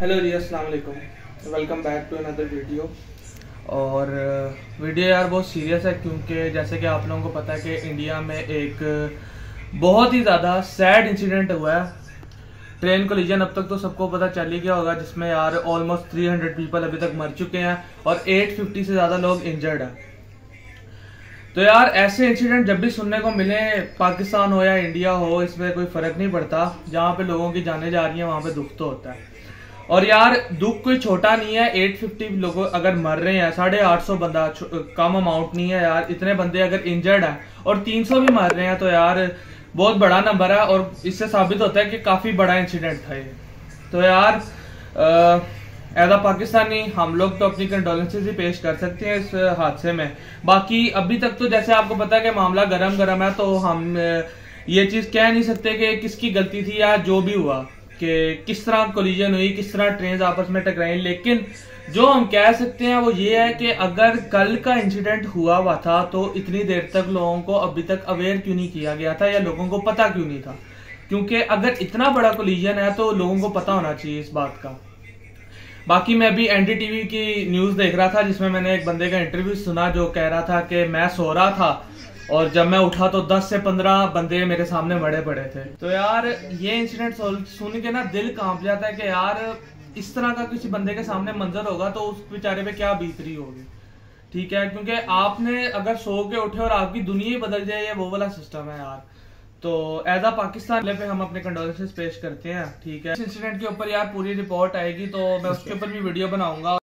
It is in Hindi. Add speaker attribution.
Speaker 1: हेलो जी, अस्सलाम वालेकुम, welcome back to another video. और वीडियो यार बहुत सीरियस है क्योंकि जैसे कि आप लोगों को पता है कि इंडिया में एक बहुत ही ज़्यादा सैड इंसिडेंट हुआ है। ट्रेन कोलिजन अब तक तो सबको पता चल ही गया होगा, जिसमें यार ऑलमोस्ट 300 पीपल अभी तक मर चुके हैं और 850 से ज़्यादा लोग इंजर्ड हैं। तो यार ऐसे इंसिडेंट जब भी सुनने को मिले, पाकिस्तान हो या इंडिया हो, इसमें कोई फ़र्क नहीं पड़ता। जहाँ पे लोगों की जानें जा रही हैं वहाँ पे दुख तो होता है। और यार दुख कोई छोटा नहीं है। 850 लोग अगर मर रहे हैं, 850 बंदा कम अमाउंट नहीं है यार। इतने बंदे अगर इंजर्ड है और 300 भी मर रहे हैं तो यार बहुत बड़ा नंबर है और इससे साबित होता है कि काफी बड़ा इंसिडेंट था ये। तो यार एज अ पाकिस्तानी हम लोग तो अपनी कंडोलेंसेज ही पेश कर सकते हैं इस हादसे में। बाकी अभी तक तो जैसे आपको पता है कि मामला गरम गरम है, तो हम ये चीज कह नहीं सकते कि किसकी गलती थी या जो भी हुआ कि किस तरह कोलिजन हुई, किस तरह ट्रेन आपस में टकराई। लेकिन जो हम कह सकते हैं वो ये है कि अगर कल का इंसिडेंट हुआ था तो इतनी देर तक लोगों को अभी तक अवेयर क्यों नहीं किया गया था या लोगों को पता क्यों नहीं था? क्योंकि अगर इतना बड़ा कोलिजन है तो लोगों को पता होना चाहिए इस बात का। बाकी मैं अभी एनडीटीवी की न्यूज देख रहा था जिसमें मैंने एक बंदे का इंटरव्यू सुना जो कह रहा था कि मैं सो रहा था और जब मैं उठा तो 10 से 15 बंदे मेरे सामने मरे पड़े थे। तो यार ये इंसिडेंट सुन के ना दिल कांप जाता है कि यार इस तरह का किसी बंदे के सामने मंजर होगा तो उस बेचारे पे क्या बीत रही होगी। ठीक है, क्योंकि आपने अगर सो के उठे और आपकी दुनिया ही बदल जाए, ये वो वाला सिस्टम है यार। तो एज अ पाकिस्तान पे हम अपने कंडोलेंसेस पेश करते हैं। ठीक है, इस इंसिडेंट के ऊपर यार पूरी रिपोर्ट आएगी तो मैं उसके ऊपर भी वीडियो बनाऊंगा।